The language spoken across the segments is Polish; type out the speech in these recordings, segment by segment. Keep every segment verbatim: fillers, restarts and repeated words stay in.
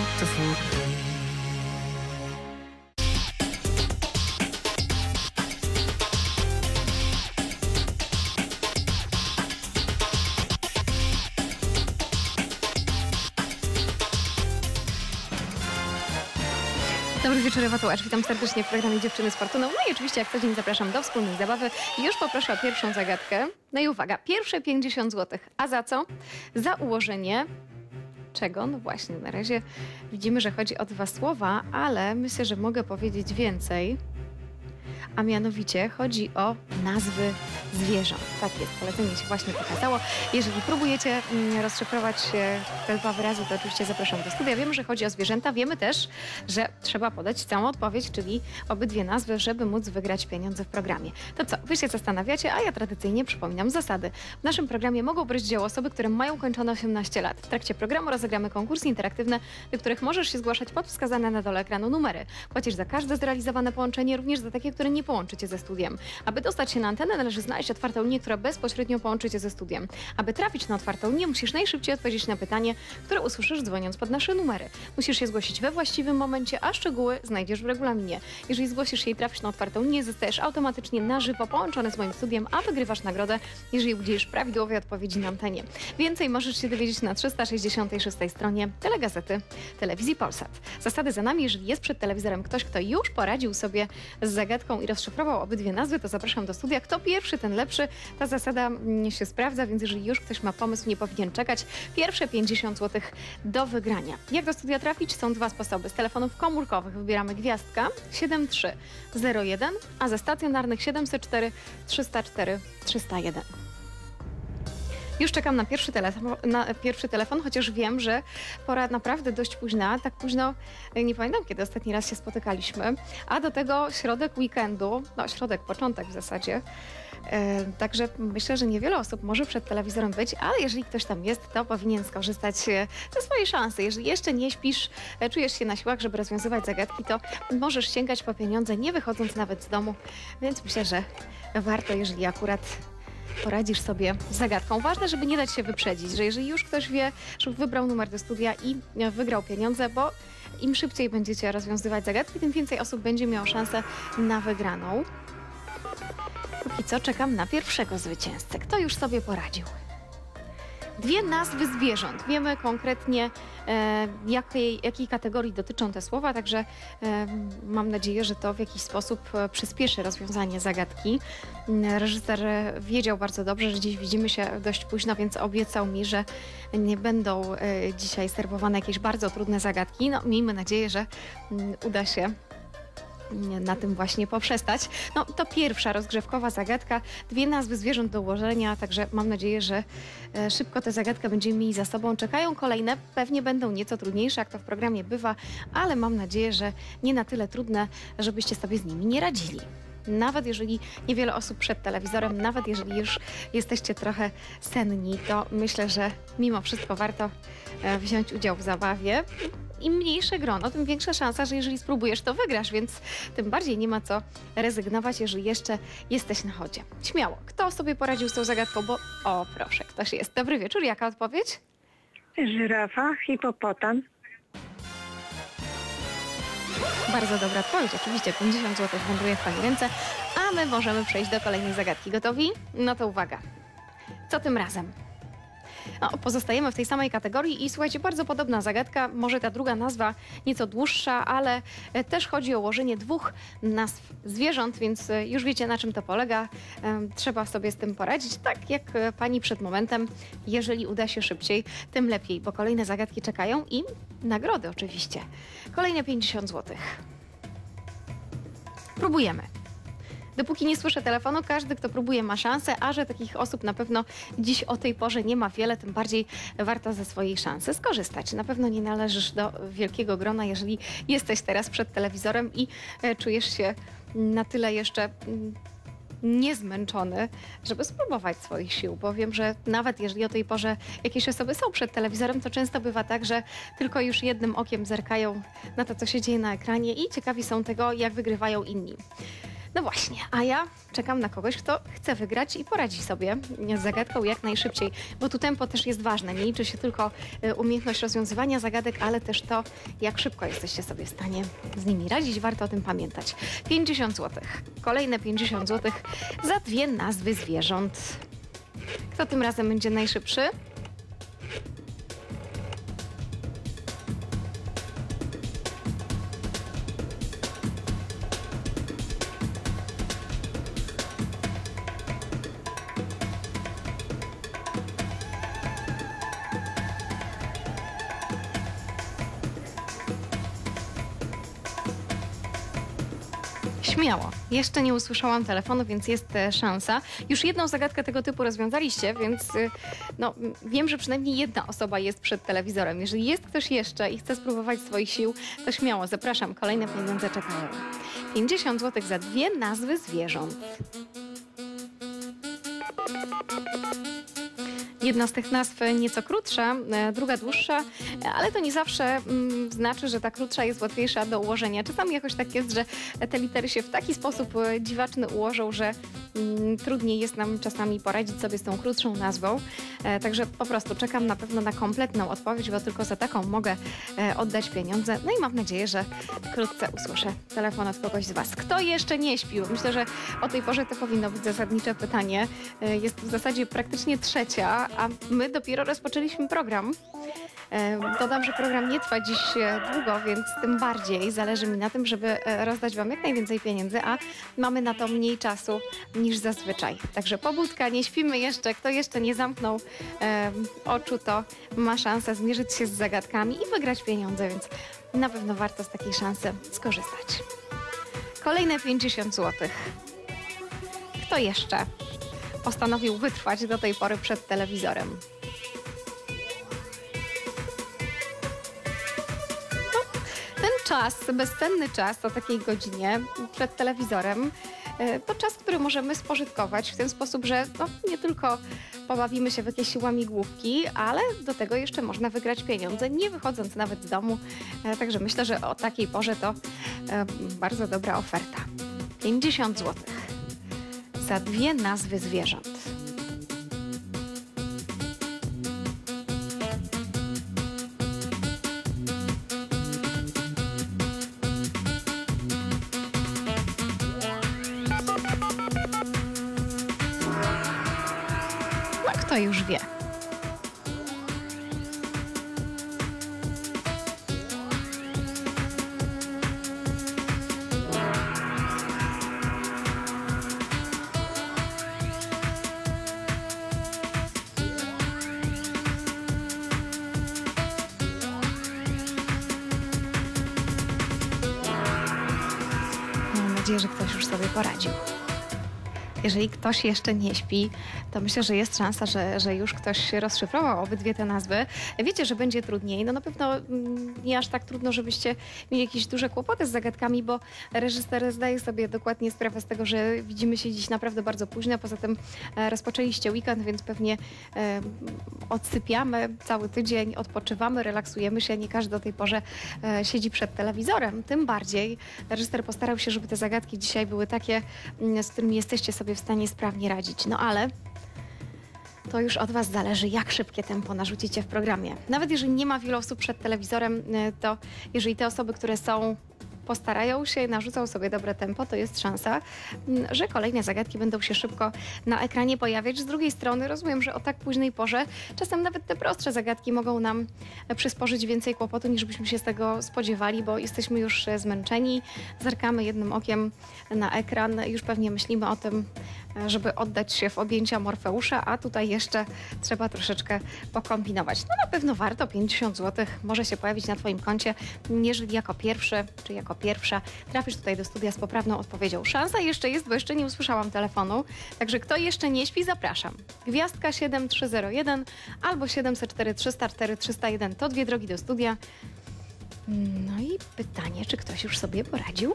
beautiful day. Dobry wieczór, Ewa Tułacz. Witam serdecznie w programie Dziewczyny z Fortuną. No i oczywiście jak co dzień zapraszam do wspólnej zabawy. I już poproszę o pierwszą zagadkę. No i uwaga, pierwsze pięćdziesiąt złotych. A za co? Za ułożenie czego? No właśnie, na razie widzimy, że chodzi o dwa słowa, ale myślę, że mogę powiedzieć więcej. A mianowicie chodzi o nazwy zwierząt. Tak jest, polecenie się właśnie pokazało. Jeżeli próbujecie mm, rozszyfrować e, te dwa wyrazy, to oczywiście zapraszam do studia. Wiemy, że chodzi o zwierzęta. Wiemy też, że trzeba podać całą odpowiedź, czyli obydwie nazwy, żeby móc wygrać pieniądze w programie. To co? Wy się zastanawiacie, a ja tradycyjnie przypominam zasady. W naszym programie mogą brać udział osoby, które mają kończone osiemnaście lat. W trakcie programu rozegramy konkursy interaktywne, do których możesz się zgłaszać pod wskazane na dole ekranu numery. Płacisz za każde zrealizowane połączenie, również za takie, które nie połączy cię ze studiem. Aby dostać się na antenę, należy znaleźć otwartą linię, która bezpośrednio połączy cię ze studiem. Aby trafić na otwartą linię, musisz najszybciej odpowiedzieć na pytanie, które usłyszysz dzwoniąc pod nasze numery. Musisz się zgłosić we właściwym momencie, a szczegóły znajdziesz w regulaminie. Jeżeli zgłosisz się i trafisz na otwartą linię, zostajesz automatycznie na żywo połączony z moim studiem, a wygrywasz nagrodę, jeżeli udzielisz prawidłowej odpowiedzi na antenie. Więcej możesz się dowiedzieć na trzysta sześćdziesiątej szóstej stronie Telegazety Telewizji Polsat. Zasady za nami. Jeżeli jest przed telewizorem ktoś, kto już poradził sobie z zagadką i rozszyfrował obydwie nazwy, to zapraszam do studia. Kto pierwszy, ten lepszy. Ta zasada się sprawdza, więc jeżeli już ktoś ma pomysł, nie powinien czekać. Pierwsze pięćdziesiąt złotych do wygrania. Jak do studia trafić? Są dwa sposoby. Z telefonów komórkowych wybieramy gwiazdka siedem trzy zero jeden, a ze stacjonarnych siedemset cztery trzysta cztery trzysta jeden. Już czekam na pierwszy, telefon, na pierwszy telefon, chociaż wiem, że pora naprawdę dość późna. Tak późno, nie pamiętam, kiedy ostatni raz się spotykaliśmy. A do tego środek weekendu, no środek, początek w zasadzie. E, także myślę, że niewiele osób może przed telewizorem być, ale jeżeli ktoś tam jest, to powinien skorzystać ze swojej szansy. Jeżeli jeszcze nie śpisz, czujesz się na siłach, żeby rozwiązywać zagadki, to możesz sięgać po pieniądze, nie wychodząc nawet z domu. Więc myślę, że warto, jeżeli akurat poradzisz sobie z zagadką. Ważne, żeby nie dać się wyprzedzić, że jeżeli już ktoś wie, żeby wybrał numer do studia i wygrał pieniądze, bo im szybciej będziecie rozwiązywać zagadki, tym więcej osób będzie miało szansę na wygraną. Póki co czekam na pierwszego zwycięzcę. Kto już sobie poradził? Dwie nazwy zwierząt. Wiemy konkretnie, e, jakiej, jakiej kategorii dotyczą te słowa, także e, mam nadzieję, że to w jakiś sposób e, przyspieszy rozwiązanie zagadki. Reżyser wiedział bardzo dobrze, że dziś widzimy się dość późno, więc obiecał mi, że nie będą e, dzisiaj serwowane jakieś bardzo trudne zagadki. No, miejmy nadzieję, że m, uda się na tym właśnie poprzestać. No to pierwsza rozgrzewkowa zagadka, dwie nazwy zwierząt do ułożenia, także mam nadzieję, że e, szybko tę zagadkę będziemy mieli za sobą. Czekają kolejne, pewnie będą nieco trudniejsze, jak to w programie bywa, ale mam nadzieję, że nie na tyle trudne, żebyście sobie z nimi nie radzili. Nawet jeżeli niewiele osób przed telewizorem, nawet jeżeli już jesteście trochę senni, to myślę, że mimo wszystko warto e, wziąć udział w zabawie. Im mniejsze grono, tym większa szansa, że jeżeli spróbujesz, to wygrasz, więc tym bardziej nie ma co rezygnować, jeżeli jeszcze jesteś na chodzie. Śmiało. Kto sobie poradził z tą zagadką? Bo o, proszę, ktoś jest. Dobry wieczór. Jaka odpowiedź? Żyrafa, hipopotam. Bardzo dobra odpowiedź. Oczywiście pięćdziesiąt złotych wędruje w Pani ręce, a my możemy przejść do kolejnej zagadki. Gotowi? No to uwaga. Co tym razem? No, pozostajemy w tej samej kategorii i słuchajcie, bardzo podobna zagadka, może ta druga nazwa nieco dłuższa, ale też chodzi o ułożenie dwóch nazw zwierząt, więc już wiecie, na czym to polega. Trzeba sobie z tym poradzić, tak jak pani przed momentem. Jeżeli uda się szybciej, tym lepiej, bo kolejne zagadki czekają i nagrody oczywiście. Kolejne pięćdziesiąt złotych. Próbujemy. Dopóki nie słyszę telefonu, każdy, kto próbuje, ma szansę, a że takich osób na pewno dziś o tej porze nie ma wiele, tym bardziej warto ze swojej szansy skorzystać. Na pewno nie należysz do wielkiego grona, jeżeli jesteś teraz przed telewizorem i e, czujesz się na tyle jeszcze mm, niezmęczony, żeby spróbować swoich sił, bo wiem, że nawet jeżeli o tej porze jakieś osoby są przed telewizorem, to często bywa tak, że tylko już jednym okiem zerkają na to, co się dzieje na ekranie i ciekawi są tego, jak wygrywają inni. No właśnie, a ja czekam na kogoś, kto chce wygrać i poradzi sobie z zagadką jak najszybciej, bo tu tempo też jest ważne. Nie liczy się tylko y, umiejętność rozwiązywania zagadek, ale też to, jak szybko jesteście sobie w stanie z nimi radzić. Warto o tym pamiętać. pięćdziesiąt złotych. Kolejne pięćdziesiąt złotych za dwie nazwy zwierząt. Kto tym razem będzie najszybszy? Śmiało. Jeszcze nie usłyszałam telefonu, więc jest e, szansa. Już jedną zagadkę tego typu rozwiązaliście, więc y, no, m, wiem, że przynajmniej jedna osoba jest przed telewizorem. Jeżeli jest ktoś jeszcze i chce spróbować swoich sił, to śmiało, zapraszam. Kolejne pieniądze czekają. pięćdziesiąt złotych za dwie nazwy zwierząt. Jedna z tych nazw nieco krótsza, e, druga dłuższa, e, ale to nie zawsze mm, znaczy, że ta krótsza jest łatwiejsza do ułożenia. Czasami jakoś tak jest, że te litery się w taki sposób e, dziwaczny ułożą, że mm, trudniej jest nam czasami poradzić sobie z tą krótszą nazwą. E, także po prostu czekam na pewno na kompletną odpowiedź, bo tylko za taką mogę e, oddać pieniądze. No i mam nadzieję, że wkrótce usłyszę telefon od kogoś z Was. Kto jeszcze nie śpił? Myślę, że o tej porze to powinno być zasadnicze pytanie. E, jest w zasadzie praktycznie trzecia, a my dopiero rozpoczęliśmy program. E, Dodam, że program nie trwa dziś e, długo, więc tym bardziej zależy mi na tym, żeby e, rozdać Wam jak najwięcej pieniędzy, a mamy na to mniej czasu niż zazwyczaj. Także pobudka, nie śpimy jeszcze. Kto jeszcze nie zamknął e, oczu, to ma szansę zmierzyć się z zagadkami i wygrać pieniądze, więc na pewno warto z takiej szansy skorzystać. Kolejne pięćdziesiąt złotych. Kto jeszcze postanowił wytrwać do tej pory przed telewizorem? No, ten czas, bezcenny czas o takiej godzinie przed telewizorem, e, to czas, który możemy spożytkować w ten sposób, że no, nie tylko pobawimy się w jakieś łamigłówki, ale do tego jeszcze można wygrać pieniądze, nie wychodząc nawet z domu. E, Także myślę, że o takiej porze to e, bardzo dobra oferta. pięćdziesiąt złotych za dwie nazwy zwierząt. No kto już wie? Mam nadzieję, że ktoś już sobie poradził. Jeżeli ktoś jeszcze nie śpi, to myślę, że jest szansa, że, że już ktoś rozszyfrował obydwie te nazwy. Wiecie, że będzie trudniej. No na pewno mm, nie aż tak trudno, żebyście mieli jakieś duże kłopoty z zagadkami, bo reżyser zdaje sobie dokładnie sprawę z tego, że widzimy się dziś naprawdę bardzo późno. Poza tym e, rozpoczęliście weekend, więc pewnie e, odsypiamy cały tydzień, odpoczywamy, relaksujemy się. Nie każdy do tej porze e, siedzi przed telewizorem. Tym bardziej reżyser postarał się, żeby te zagadki dzisiaj były takie, mm, z którymi jesteście sobie w stanie sprawnie radzić. No ale to już od Was zależy, jak szybkie tempo narzucicie w programie. Nawet jeżeli nie ma wielu osób przed telewizorem, y, to jeżeli te osoby, które są, postarają się i narzucą sobie dobre tempo, to jest szansa, mm, że kolejne zagadki będą się szybko na ekranie pojawiać. Z drugiej strony rozumiem, że o tak późnej porze czasem nawet te prostsze zagadki mogą nam e, przysporzyć więcej kłopotu, niż byśmy się z tego spodziewali, bo jesteśmy już e, zmęczeni, zerkamy jednym okiem na ekran, już pewnie myślimy o tym, e, żeby oddać się w objęcia Morfeusza, a tutaj jeszcze trzeba troszeczkę pokombinować. No na pewno warto, pięćdziesiąt złotych może się pojawić na Twoim koncie, jeżeli jako pierwszy, czy jako pierwsza trafisz tutaj do studia z poprawną odpowiedzią. Szansa jeszcze jest, bo jeszcze nie usłyszałam telefonu, także kto jeszcze nie śpi, zapraszam. Gwiazdka siedem trzy zero jeden albo siedem zero cztery trzysta cztery trzysta jeden to dwie drogi do studia. No i pytanie, czy ktoś już sobie poradził?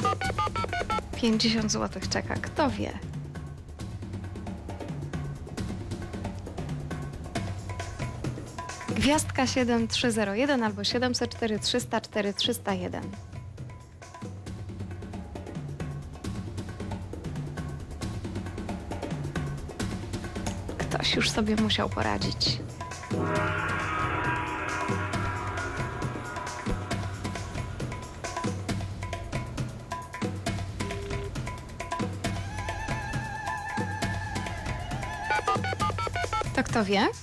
pięćdziesiąt złotych czeka, kto wie. Gwiazdka siedem trzy zero jeden albo siedem zero cztery trzysta cztery trzysta jeden. Ktoś już sobie musiał poradzić. To kto wie?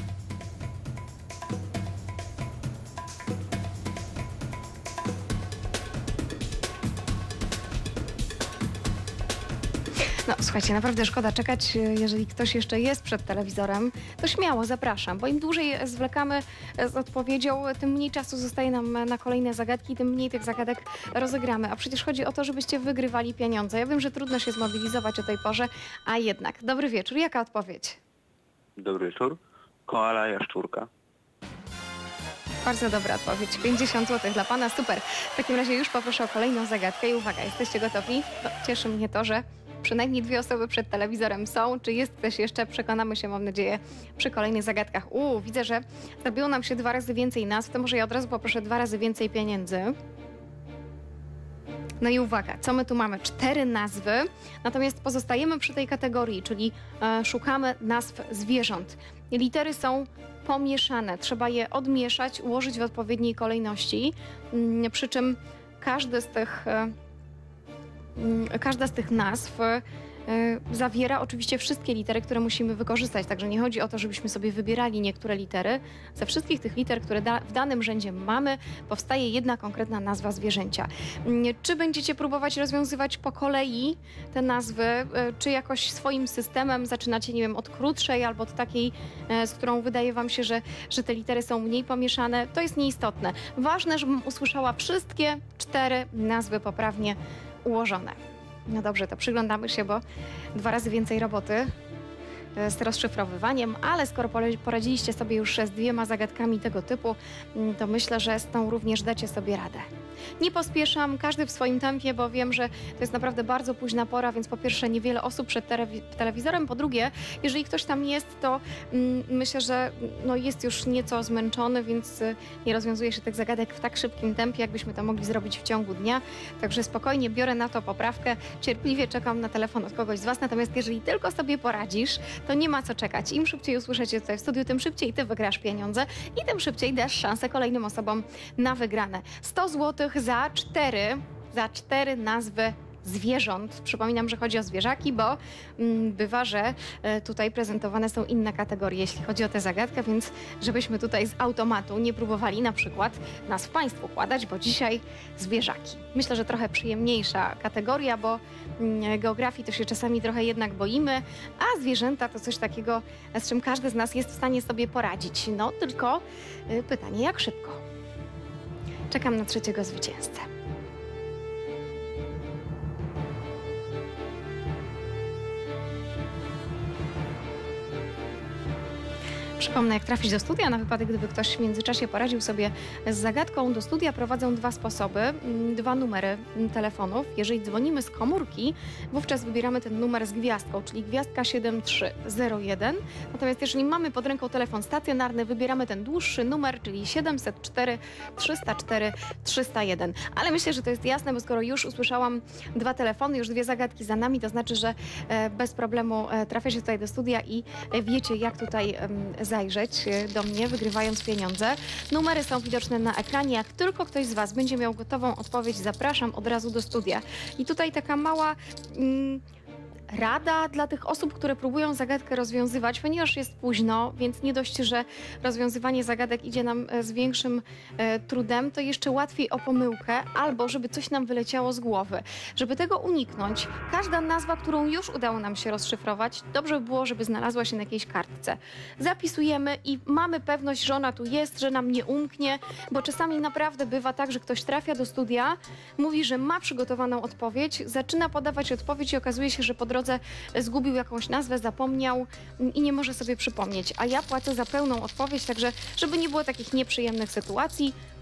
No, słuchajcie, naprawdę szkoda czekać. Jeżeli ktoś jeszcze jest przed telewizorem, to śmiało zapraszam, bo im dłużej zwlekamy z odpowiedzią, tym mniej czasu zostaje nam na kolejne zagadki, tym mniej tych zagadek rozegramy. A przecież chodzi o to, żebyście wygrywali pieniądze. Ja wiem, że trudno się zmobilizować o tej porze, a jednak. Dobry wieczór. Jaka odpowiedź? Dobry wieczór. Koala jaszczurka. Bardzo dobra odpowiedź. pięćdziesiąt złotych dla pana. Super. W takim razie już poproszę o kolejną zagadkę i uwaga, jesteście gotowi? No, cieszy mnie to, że przynajmniej dwie osoby przed telewizorem są. Czy jest ktoś jeszcze? Przekonamy się, mam nadzieję, przy kolejnych zagadkach. Uuu, widzę, że zrobiło nam się dwa razy więcej nazw, to może ja od razu poproszę dwa razy więcej pieniędzy. No i uwaga, co my tu mamy? Cztery nazwy, natomiast pozostajemy przy tej kategorii, czyli e, szukamy nazw zwierząt. Litery są pomieszane, trzeba je odmieszać, ułożyć w odpowiedniej kolejności, mm, przy czym każdy z tych, e, mm, każda z tych nazw e, zawiera oczywiście wszystkie litery, które musimy wykorzystać, także nie chodzi o to, żebyśmy sobie wybierali niektóre litery. Ze wszystkich tych liter, które da, w danym rzędzie mamy, powstaje jedna konkretna nazwa zwierzęcia. Czy będziecie próbować rozwiązywać po kolei te nazwy, czy jakoś swoim systemem zaczynacie, nie wiem, od krótszej albo od takiej, z którą wydaje wam się, że, że te litery są mniej pomieszane, to jest nieistotne. Ważne, żebym usłyszała wszystkie cztery nazwy poprawnie ułożone. No dobrze, to przyglądamy się, bo dwa razy więcej roboty z rozszyfrowywaniem, ale skoro poradziliście sobie już z dwiema zagadkami tego typu, to myślę, że z tą również dacie sobie radę. Nie pospieszam, każdy w swoim tempie, bo wiem, że to jest naprawdę bardzo późna pora, więc po pierwsze niewiele osób przed telewizorem, po drugie, jeżeli ktoś tam jest, to mm, myślę, że no, jest już nieco zmęczony, więc y, nie rozwiązuje się tych zagadek w tak szybkim tempie, jakbyśmy to mogli zrobić w ciągu dnia. Także spokojnie biorę na to poprawkę, cierpliwie czekam na telefon od kogoś z was, natomiast jeżeli tylko sobie poradzisz, to nie ma co czekać. Im szybciej usłyszycie tutaj w studiu, tym szybciej ty wygrasz pieniądze i tym szybciej dasz szansę kolejnym osobom na wygrane. sto złotych za cztery, za cztery nazwy zwierząt. Przypominam, że chodzi o zwierzaki, bo mm, bywa, że e, tutaj prezentowane są inne kategorie, jeśli chodzi o tę zagadkę, więc żebyśmy tutaj z automatu nie próbowali na przykład nazw państwu układać, bo dzisiaj zwierzaki. Myślę, że trochę przyjemniejsza kategoria, bo mm, geografii to się czasami trochę jednak boimy, a zwierzęta to coś takiego, z czym każdy z nas jest w stanie sobie poradzić. No tylko y, pytanie, jak szybko? Czekam na trzeciego zwycięzcę. Przypomnę, jak trafić do studia, na wypadek, gdyby ktoś w międzyczasie poradził sobie z zagadką. Do studia prowadzą dwa sposoby, dwa numery telefonów. Jeżeli dzwonimy z komórki, wówczas wybieramy ten numer z gwiazdką, czyli gwiazdka siedem trzy zero jeden. Natomiast jeżeli mamy pod ręką telefon stacjonarny, wybieramy ten dłuższy numer, czyli siedem zero cztery trzysta cztery trzysta jeden. Ale myślę, że to jest jasne, bo skoro już usłyszałam dwa telefony, już dwie zagadki za nami, to znaczy, że bez problemu trafia się tutaj do studia i wiecie, jak tutaj zajrzeć do mnie, wygrywając pieniądze. Numery są widoczne na ekranie. Jak tylko ktoś z was będzie miał gotową odpowiedź, zapraszam od razu do studia. I tutaj taka mała mm, rada dla tych osób, które próbują zagadkę rozwiązywać, ponieważ jest późno, więc nie dość, że rozwiązywanie zagadek idzie nam z większym e, trudem, to jeszcze łatwiej o pomyłkę albo żeby coś nam wyleciało z głowy. Żeby tego uniknąć, każda nazwa, którą już udało nam się rozszyfrować, dobrze by było, żeby znalazła się na jakiejś kartce. Zapisujemy i mamy pewność, że ona tu jest, że nam nie umknie, bo czasami naprawdę bywa tak, że ktoś trafia do studia, mówi, że ma przygotowaną odpowiedź, zaczyna podawać odpowiedź i okazuje się, że po drodze zgubił jakąś nazwę, zapomniał i nie może sobie przypomnieć. A ja płacę za pełną odpowiedź, także żeby nie było takich nieprzyjemnych sytuacji,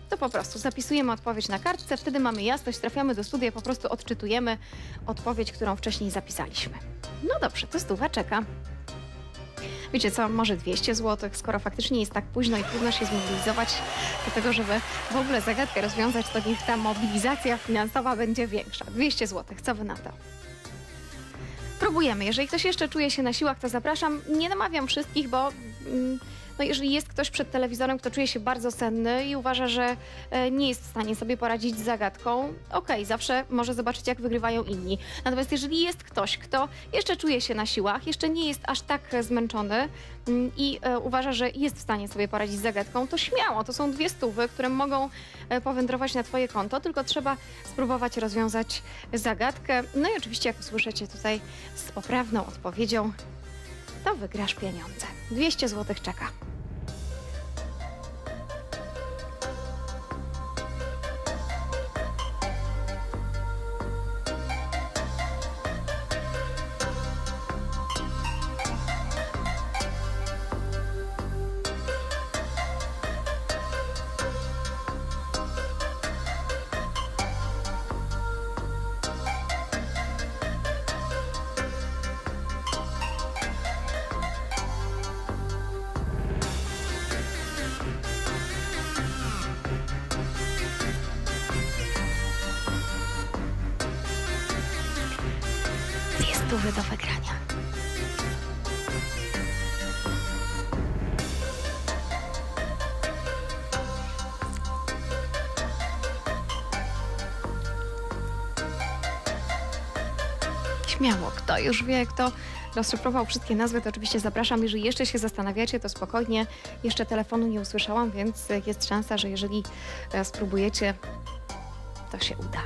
to po prostu zapisujemy odpowiedź na kartce, wtedy mamy jasność, trafiamy do studia, po prostu odczytujemy odpowiedź, którą wcześniej zapisaliśmy. No dobrze, to stuwa czeka. Wiecie co, może dwieście złotych, skoro faktycznie jest tak późno i trudno się zmobilizować do tego, żeby w ogóle zagadkę rozwiązać, to niech ta mobilizacja finansowa będzie większa. dwieście złotych, co wy na to? Próbujemy. Jeżeli ktoś jeszcze czuje się na siłach, to zapraszam. Nie namawiam wszystkich, bo mm, no jeżeli jest ktoś przed telewizorem, kto czuje się bardzo senny i uważa, że e, nie jest w stanie sobie poradzić z zagadką, okej, zawsze może zobaczyć, jak wygrywają inni. Natomiast jeżeli jest ktoś, kto jeszcze czuje się na siłach, jeszcze nie jest aż tak zmęczony mm, i e, uważa, że jest w stanie sobie poradzić z zagadką, to śmiało. To są dwie stówy, które mogą e, powędrować na twoje konto, tylko trzeba spróbować rozwiązać zagadkę. No i oczywiście, jak usłyszycie tutaj z poprawną odpowiedzią, to wygrasz pieniądze. dwieście złotych czeka. Dwie stówy do wygrania. Śmiało, kto już wie, kto rozszyfrował wszystkie nazwy, to oczywiście zapraszam. Jeżeli jeszcze się zastanawiacie, to spokojnie. Jeszcze telefonu nie usłyszałam, więc jest szansa, że jeżeli e, spróbujecie, to się uda.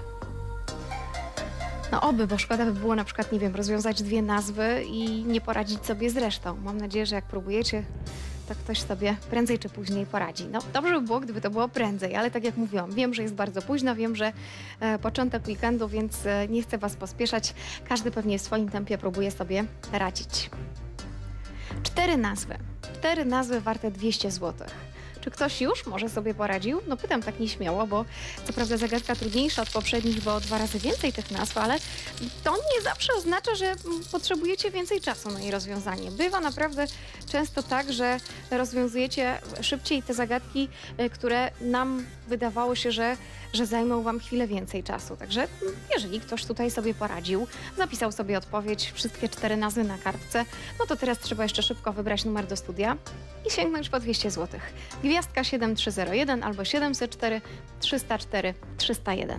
No oby, bo szkoda by było na przykład, nie wiem, rozwiązać dwie nazwy i nie poradzić sobie z resztą. Mam nadzieję, że jak próbujecie, to ktoś sobie prędzej czy później poradzi. No dobrze by było, gdyby to było prędzej, ale tak jak mówiłam, wiem, że jest bardzo późno, wiem, że e, początek weekendu, więc e, nie chcę was pospieszać. Każdy pewnie w swoim tempie próbuje sobie radzić. Cztery nazwy. Cztery nazwy warte dwieście złotych. Czy ktoś już może sobie poradził? No pytam tak nieśmiało, bo co prawda zagadka trudniejsza od poprzednich, bo dwa razy więcej tych nazw, ale to nie zawsze oznacza, że potrzebujecie więcej czasu na jej rozwiązanie. Bywa naprawdę często tak, że rozwiązujecie szybciej te zagadki, które nam wydawało się, że, że zajmą wam chwilę więcej czasu. Także jeżeli ktoś tutaj sobie poradził, zapisał sobie odpowiedź, wszystkie cztery nazwy na kartce, no to teraz trzeba jeszcze szybko wybrać numer do studia i sięgnąć po dwieście złotych. Gwiazdka siedem trzy zero jeden albo siedemset cztery trzysta cztery trzysta jeden.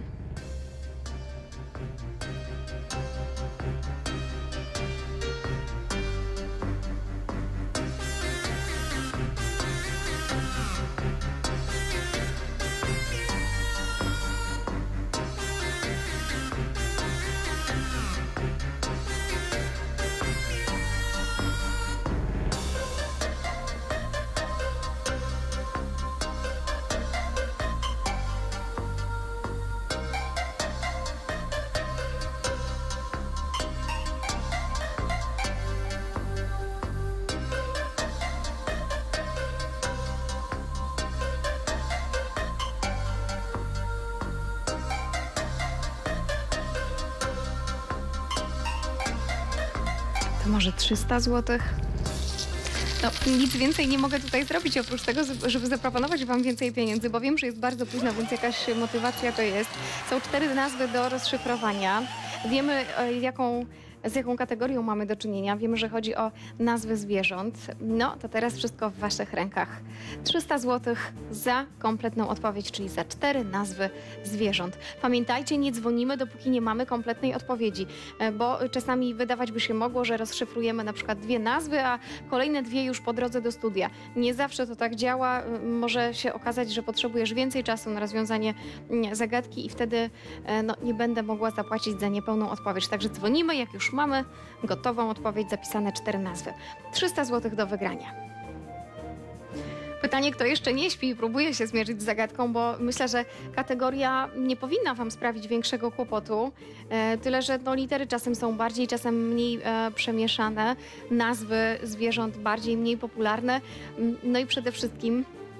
To może trzysta złotych? No, nic więcej nie mogę tutaj zrobić, oprócz tego, żeby zaproponować wam więcej pieniędzy, bo wiem, że jest bardzo późno, więc jakaś motywacja to jest. Są cztery nazwy do rozszyfrowania. Wiemy, jaką, z jaką kategorią mamy do czynienia. Wiemy, że chodzi o nazwy zwierząt. No, to teraz wszystko w waszych rękach. trzysta złotych za kompletną odpowiedź, czyli za cztery nazwy zwierząt. Pamiętajcie, nie dzwonimy, dopóki nie mamy kompletnej odpowiedzi, bo czasami wydawać by się mogło, że rozszyfrujemy na przykład dwie nazwy, a kolejne dwie już po drodze do studia. Nie zawsze to tak działa. Może się okazać, że potrzebujesz więcej czasu na rozwiązanie zagadki i wtedy no, nie będę mogła zapłacić za niepełną odpowiedź. Także dzwonimy, jak już mamy gotową odpowiedź, zapisane cztery nazwy. trzysta złotych do wygrania. Pytanie, kto jeszcze nie śpi i próbuje się zmierzyć z zagadką, bo myślę, że kategoria nie powinna wam sprawić większego kłopotu. E, tyle, że no, litery czasem są bardziej, czasem mniej e, przemieszane, nazwy zwierząt bardziej, mniej popularne. No i przede wszystkim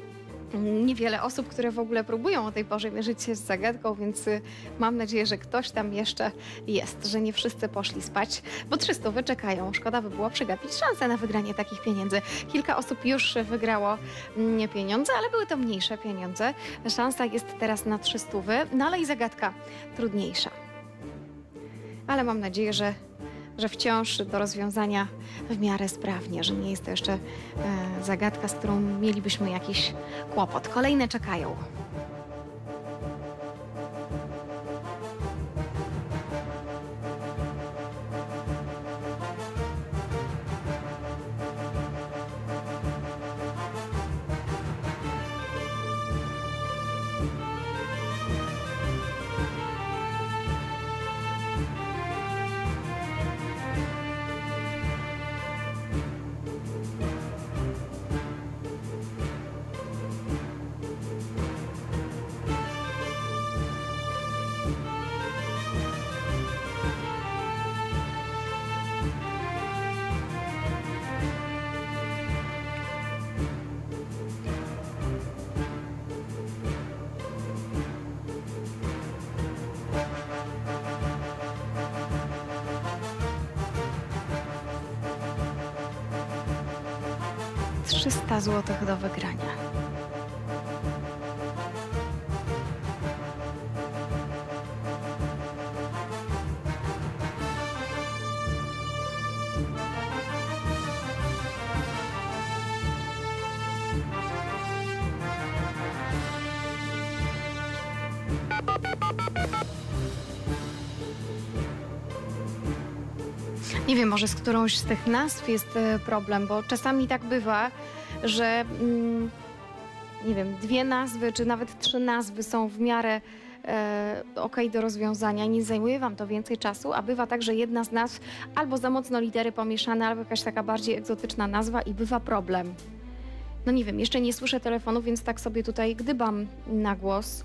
niewiele osób, które w ogóle próbują o tej porze mierzyć się z zagadką, więc y, mam nadzieję, że ktoś tam jeszcze jest, że nie wszyscy poszli spać, bo trzysta czekają. Szkoda by było przegapić szansę na wygranie takich pieniędzy. Kilka osób już wygrało nie pieniądze, ale były to mniejsze pieniądze. Szansa jest teraz na trzysta, no ale i zagadka trudniejsza. Ale mam nadzieję, że że wciąż do rozwiązania w miarę sprawnie, że nie jest to jeszcze e, zagadka, z którą mielibyśmy jakiś kłopot. Kolejne czekają. trzysta złotych do wygrania. Nie wiem, może z którąś z tych nazw jest problem, bo czasami tak bywa, że mm, nie wiem, dwie nazwy, czy nawet trzy nazwy są w miarę e, ok do rozwiązania. Nie zajmuje wam to więcej czasu, a bywa tak, że jedna z nazw albo za mocno litery pomieszane, albo jakaś taka bardziej egzotyczna nazwa i bywa problem. No nie wiem, jeszcze nie słyszę telefonu, więc tak sobie tutaj gdybam na głos.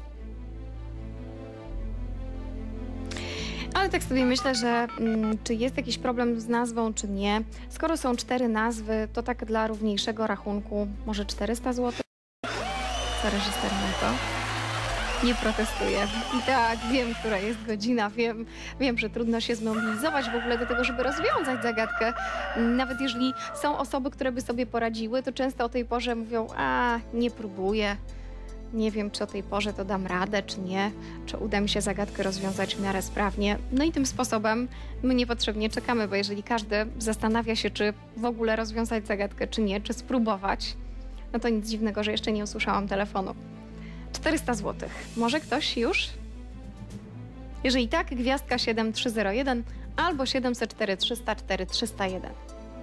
Ale tak sobie myślę, że mm, czy jest jakiś problem z nazwą, czy nie. Skoro są cztery nazwy, to tak dla równiejszego rachunku może czterysta złotych? Co reżyser na to? Nie protestuję. I tak, wiem, która jest godzina, wiem, wiem, że trudno się zmobilizować w ogóle do tego, żeby rozwiązać zagadkę. Nawet jeżeli są osoby, które by sobie poradziły, to często o tej porze mówią, a nie próbuję. Nie wiem, czy o tej porze to dam radę, czy nie, czy uda mi się zagadkę rozwiązać w miarę sprawnie. No i tym sposobem my niepotrzebnie czekamy, bo jeżeli każdy zastanawia się, czy w ogóle rozwiązać zagadkę, czy nie, czy spróbować, no to nic dziwnego, że jeszcze nie usłyszałam telefonu. czterysta złotych. Może ktoś już? Jeżeli tak, gwiazdka siedem trzy zero jeden albo siedem zero cztery trzysta cztery trzysta jeden.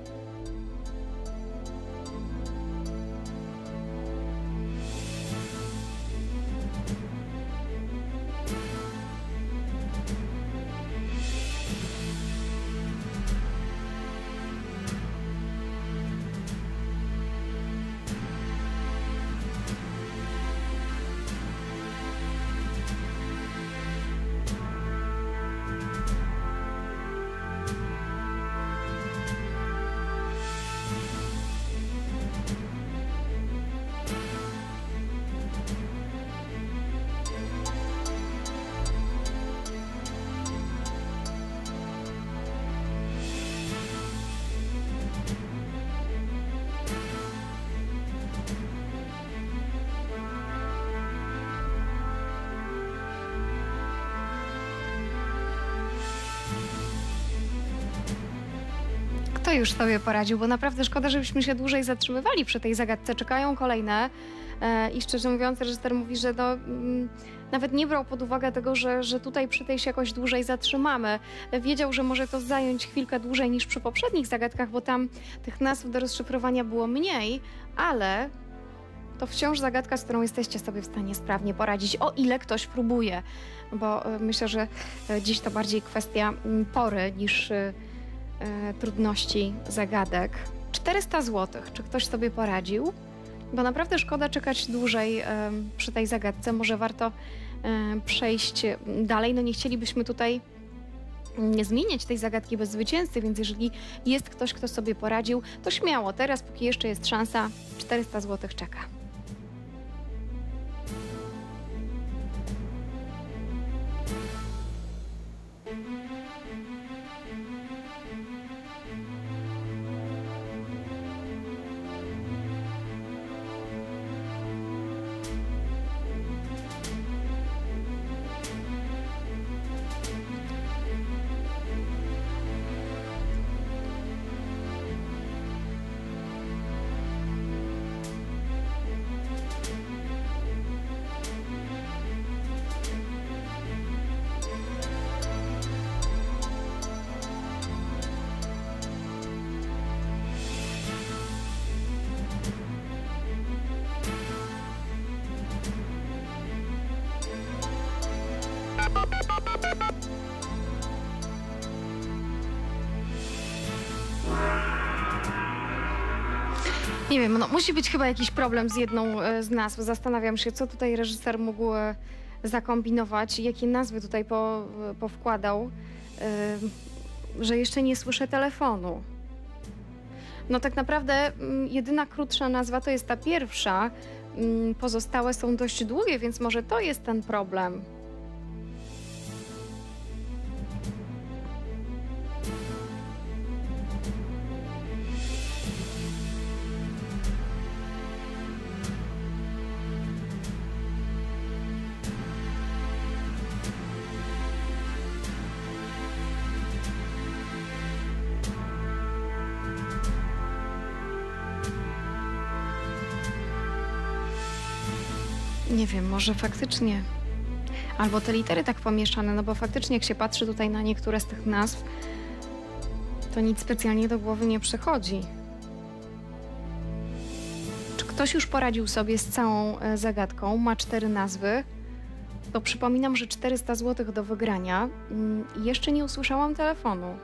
Kto już sobie poradził, bo naprawdę szkoda, żebyśmy się dłużej zatrzymywali przy tej zagadce. Czekają kolejne e, i szczerze mówiąc reżyser mówi, że no, mm, nawet nie brał pod uwagę tego, że, że tutaj przy tej się jakoś dłużej zatrzymamy. Wiedział, że może to zająć chwilkę dłużej niż przy poprzednich zagadkach, bo tam tych nazw do rozszyfrowania było mniej, ale to wciąż zagadka, z którą jesteście sobie w stanie sprawnie poradzić, o ile ktoś próbuje, bo e, myślę, że e, dziś to bardziej kwestia m, pory niż e, e, trudności zagadek. czterysta złotych. Czy ktoś sobie poradził? Bo naprawdę szkoda czekać dłużej e, przy tej zagadce. Może warto e, przejść dalej. No nie chcielibyśmy tutaj nie zmieniać tej zagadki bez zwycięzcy, więc jeżeli jest ktoś, kto sobie poradził, to śmiało. Teraz, póki jeszcze jest szansa, czterysta złotych czeka. Nie wiem, no musi być chyba jakiś problem z jedną e, z nazw. Zastanawiam się, co tutaj reżyser mógł e, zakombinować, jakie nazwy tutaj po, e, powkładał, e, że jeszcze nie słyszę telefonu. No tak naprawdę m, jedyna krótsza nazwa to jest ta pierwsza. M, pozostałe są dość długie, więc może to jest ten problem. Nie wiem, może faktycznie. Albo te litery tak pomieszane, no bo faktycznie jak się patrzy tutaj na niektóre z tych nazw, to nic specjalnie do głowy nie przychodzi. Czy ktoś już poradził sobie z całą e, zagadką? Ma cztery nazwy. To przypominam, że czterysta złotych do wygrania. Mm, i jeszcze nie usłyszałam telefonu.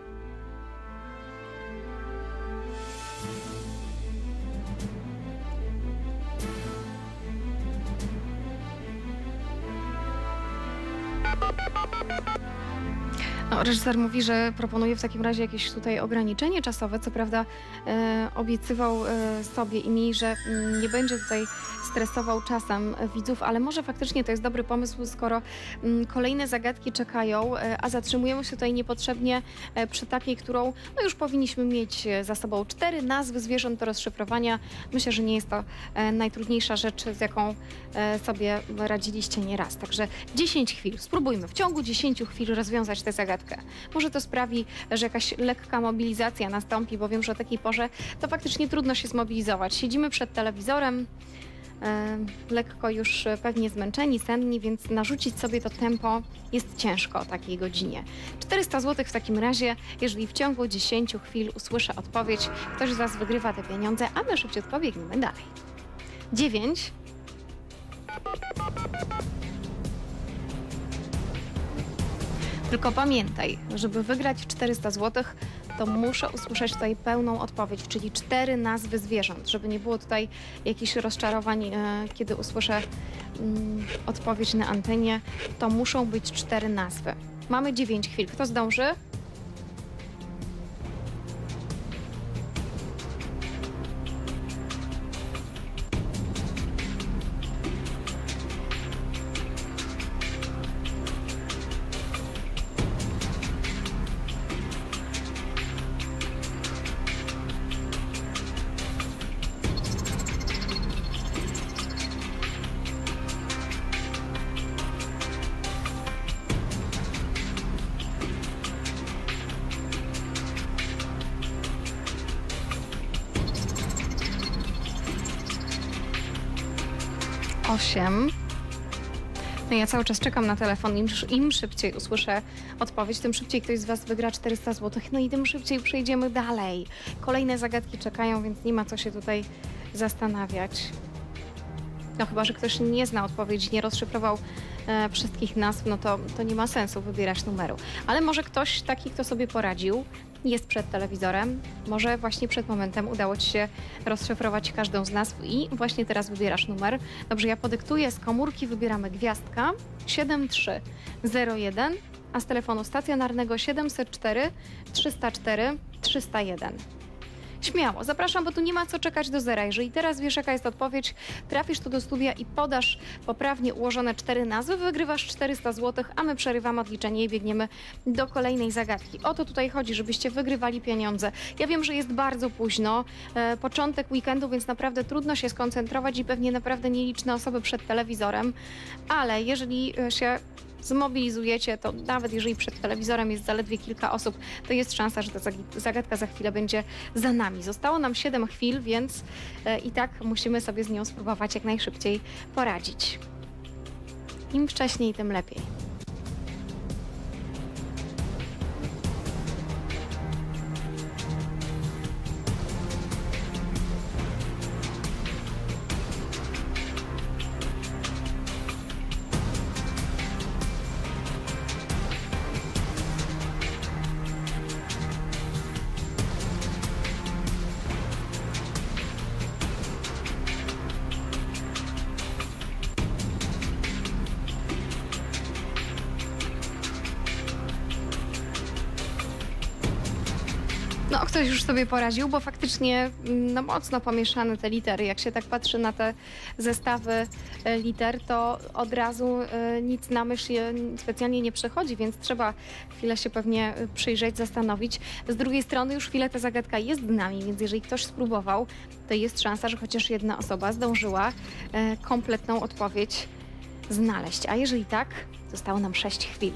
No, reżyser mówi, że proponuje w takim razie jakieś tutaj ograniczenie czasowe. Co prawda e, obiecywał e, sobie i mi, że m, nie będzie tutaj stresował czasem widzów, ale może faktycznie to jest dobry pomysł, skoro m, kolejne zagadki czekają, e, a zatrzymujemy się tutaj niepotrzebnie e, przy takiej, którą no, już powinniśmy mieć za sobą. Cztery nazwy zwierząt do rozszyfrowania. Myślę, że nie jest to e, najtrudniejsza rzecz, z jaką e, sobie radziliście nieraz. Także dziesięć chwil. Spróbujmy w ciągu dziesięciu chwil rozwiązać tę zagadkę. Może to sprawi, że jakaś lekka mobilizacja nastąpi, bo wiem, że o takiej porze to faktycznie trudno się zmobilizować. Siedzimy przed telewizorem, e, lekko już pewnie zmęczeni, senni, więc narzucić sobie to tempo jest ciężko o takiej godzinie. czterysta złotych w takim razie, jeżeli w ciągu dziesięciu chwil usłyszę odpowiedź, ktoś z Was wygrywa te pieniądze, a my szybciutko biegniemy dalej. dziewięć. Tylko pamiętaj, żeby wygrać czterysta złotych, to muszę usłyszeć tutaj pełną odpowiedź, czyli cztery nazwy zwierząt, żeby nie było tutaj jakichś rozczarowań, e, kiedy usłyszę mm, odpowiedź na antenie, to muszą być cztery nazwy. Mamy dziewięć chwil. Kto zdąży? osiem. No ja cały czas czekam na telefon. Im, im szybciej usłyszę odpowiedź, tym szybciej ktoś z Was wygra czterysta złotych. No i tym szybciej przejdziemy dalej. Kolejne zagadki czekają, więc nie ma co się tutaj zastanawiać. No chyba, że ktoś nie zna odpowiedzi, nie rozszyfrował e, wszystkich nazw, no to, to nie ma sensu wybierać numeru. Ale może ktoś taki, kto sobie poradził, jest przed telewizorem, może właśnie przed momentem udało Ci się rozszyfrować każdą z nazw i właśnie teraz wybierasz numer. Dobrze, ja podyktuję, z komórki wybieramy gwiazdka siedem trzy zero jeden, a z telefonu stacjonarnego siedemset cztery trzysta cztery trzysta jeden. Śmiało, zapraszam, bo tu nie ma co czekać do zera. Jeżeli teraz wiesz, jaka jest odpowiedź, trafisz tu do studia i podasz poprawnie ułożone cztery nazwy, wygrywasz czterysta złotych, a my przerywamy odliczenie i biegniemy do kolejnej zagadki. O to tutaj chodzi, żebyście wygrywali pieniądze. Ja wiem, że jest bardzo późno, e, początek weekendu, więc naprawdę trudno się skoncentrować i pewnie naprawdę nieliczne osoby przed telewizorem, ale jeżeli e, się zmobilizujecie, to nawet jeżeli przed telewizorem jest zaledwie kilka osób, to jest szansa, że ta zagadka za chwilę będzie za nami. Zostało nam siedem chwil, więc e, i tak musimy sobie z nią spróbować jak najszybciej poradzić. Im wcześniej, tym lepiej. No, ktoś już sobie poradził, bo faktycznie no, mocno pomieszane te litery. Jak się tak patrzy na te zestawy e, liter, to od razu e, nic na myśl e, specjalnie nie przechodzi, więc trzeba chwilę się pewnie przyjrzeć, zastanowić. Z drugiej strony już chwilę ta zagadka jest z nami, więc jeżeli ktoś spróbował, to jest szansa, że chociaż jedna osoba zdążyła e, kompletną odpowiedź znaleźć. A jeżeli tak, zostało nam sześć chwil.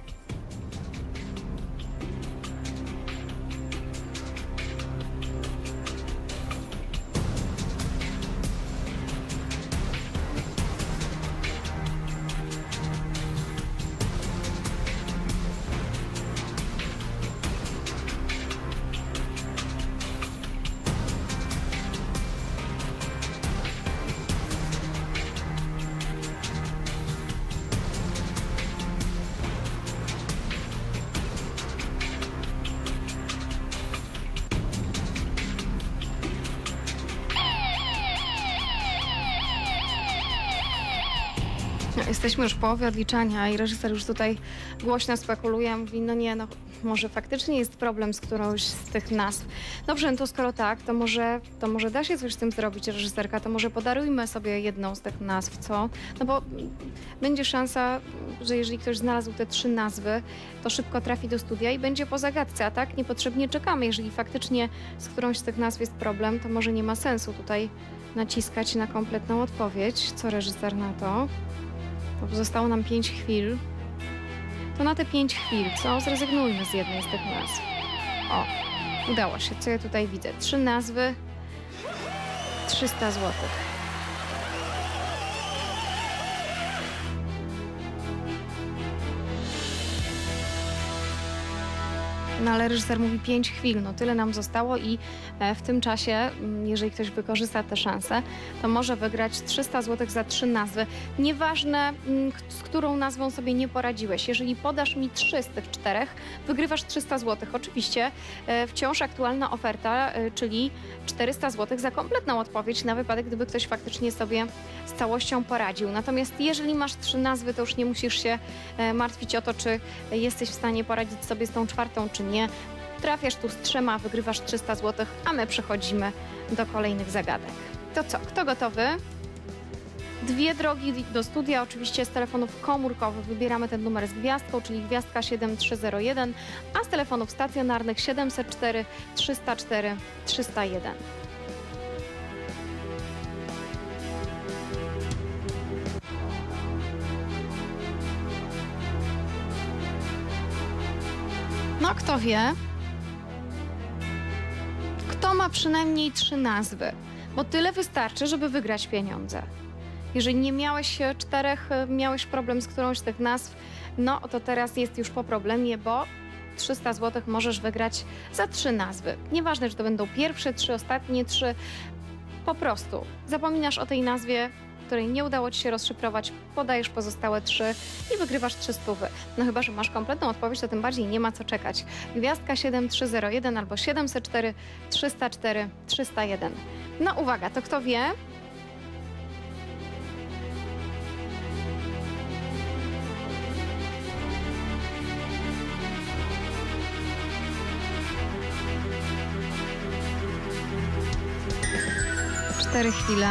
No, jesteśmy już w połowie odliczania i reżyser już tutaj głośno spekuluje, mówi, no nie, no może faktycznie jest problem z którąś z tych nazw. Dobrze, no to skoro tak, to może, to może da się coś z tym zrobić, reżyserka, to może podarujmy sobie jedną z tych nazw, co? No bo będzie szansa, że jeżeli ktoś znalazł te trzy nazwy, to szybko trafi do studia i będzie po zagadce, a tak niepotrzebnie czekamy. Jeżeli faktycznie z którąś z tych nazw jest problem, to może nie ma sensu tutaj naciskać na kompletną odpowiedź. Co reżyser na to? To zostało nam pięć chwil. To na te pięć chwil, co? Zrezygnujmy z jednej z tych nazw. O, udało się. Co ja tutaj widzę? Trzy nazwy, trzysta złotych. No ale reżyser mówi pięć chwil, no tyle nam zostało i w tym czasie, jeżeli ktoś wykorzysta tę szansę, to może wygrać trzysta złotych za trzy nazwy. Nieważne, z którą nazwą sobie nie poradziłeś. Jeżeli podasz mi trzy z tych czterech, wygrywasz trzysta złotych. Oczywiście wciąż aktualna oferta, czyli czterysta złotych za kompletną odpowiedź na wypadek, gdyby ktoś faktycznie sobie z całością poradził. Natomiast jeżeli masz trzy nazwy, to już nie musisz się martwić o to, czy jesteś w stanie poradzić sobie z tą czwartą, czy nie. Trafiasz tu z trzema, wygrywasz trzysta złotych, a my przechodzimy do kolejnych zagadek. To co, kto gotowy? Dwie drogi do studia, oczywiście z telefonów komórkowych wybieramy ten numer z gwiazdką, czyli gwiazdka siedem trzy zero jeden, a z telefonów stacjonarnych siedemset cztery, trzysta cztery, trzysta jeden. No, kto wie? Kto ma przynajmniej trzy nazwy? Bo tyle wystarczy, żeby wygrać pieniądze. Jeżeli nie miałeś czterech, miałeś problem z którąś z tych nazw, no to teraz jest już po problemie, bo trzysta złotych możesz wygrać za trzy nazwy. Nieważne, czy to będą pierwsze trzy, ostatnie trzy. Po prostu zapominasz o tej nazwie, której nie udało ci się rozszyfrować, podajesz pozostałe trzy i wygrywasz trzy stówy. No chyba, że masz kompletną odpowiedź, to tym bardziej nie ma co czekać. Gwiazdka siedem trzy zero jeden albo siedemset cztery, trzysta cztery, trzysta jeden. No uwaga, to kto wie? cztery chwile.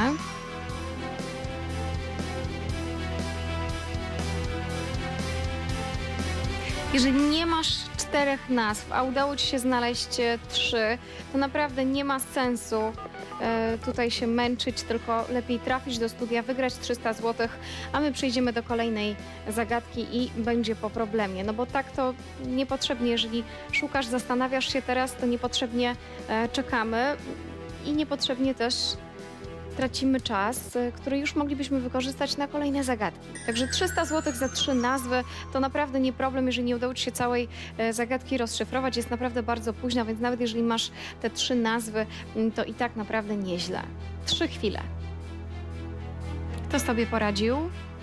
Jeżeli nie masz czterech nazw, a udało ci się znaleźć e, trzy, to naprawdę nie ma sensu e, tutaj się męczyć, tylko lepiej trafić do studia, wygrać trzysta złotych, a my przejdziemy do kolejnej zagadki i będzie po problemie. No bo tak to niepotrzebnie, jeżeli szukasz, zastanawiasz się teraz, to niepotrzebnie e, czekamy i niepotrzebnie też tracimy czas, y, który już moglibyśmy wykorzystać na kolejne zagadki. Także trzysta złotych za trzy nazwy to naprawdę nie problem, jeżeli nie udało ci się całej e, zagadki rozszyfrować. Jest naprawdę bardzo późno, więc nawet jeżeli masz te trzy nazwy, mm, to i tak naprawdę nieźle. Trzy chwile. Kto sobie poradził?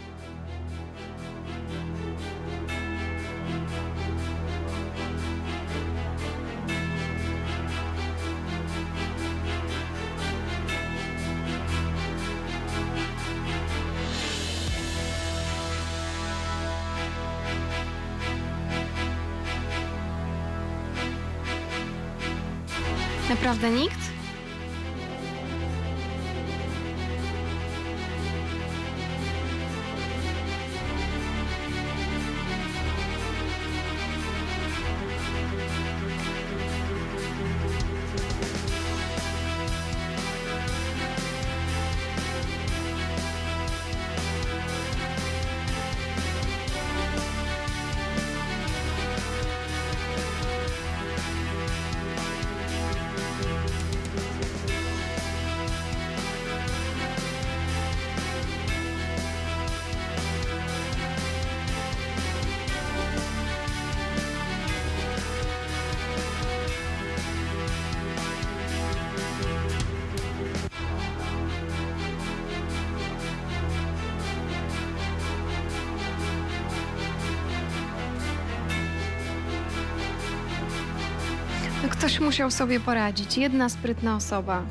Naprawdę nikt? No ktoś musiał sobie poradzić. Jedna sprytna osoba.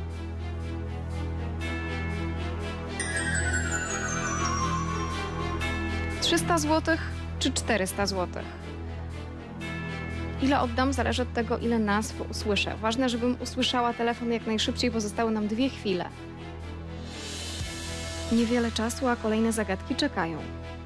trzysta złotych czy czterysta złotych? Ile oddam, zależy od tego, ile nazw usłyszę. Ważne, żebym usłyszała telefon jak najszybciej, bo zostały nam dwie chwile. Niewiele czasu, a kolejne zagadki czekają.